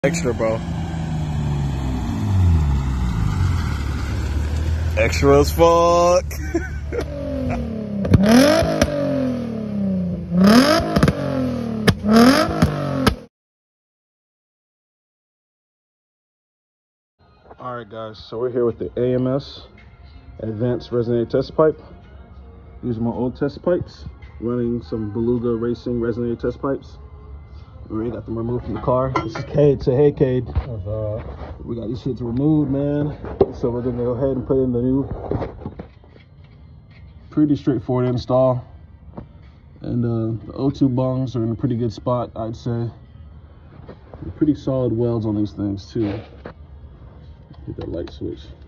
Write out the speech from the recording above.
Extra, bro. Extra as fuck. All right, guys. So we're here with the AMS Advanced Resonator Test Pipe. These are my old test pipes, running some Beluga Racing Resonator test pipes. We already got them removed from the car. This is Cade. Say hey, Cade. We got these shits removed, man. So we're gonna go ahead and put in the new. Pretty straightforward install. And the O2 bongs are in a pretty good spot, I'd say. Pretty solid welds on these things too. Hit that light switch.